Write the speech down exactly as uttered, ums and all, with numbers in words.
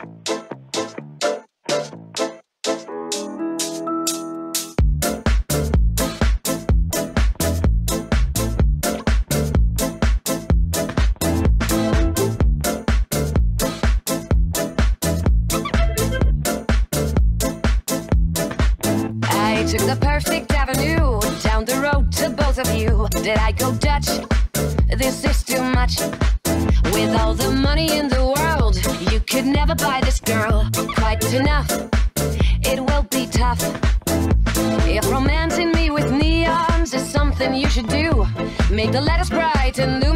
I took the perfect avenue down the road to both of you. Did I go Dutch? This is too much. With all the money in the world, you could never buy this girl quite enough. It will be tough. If romancing me with neons is something you should do, make the letters bright and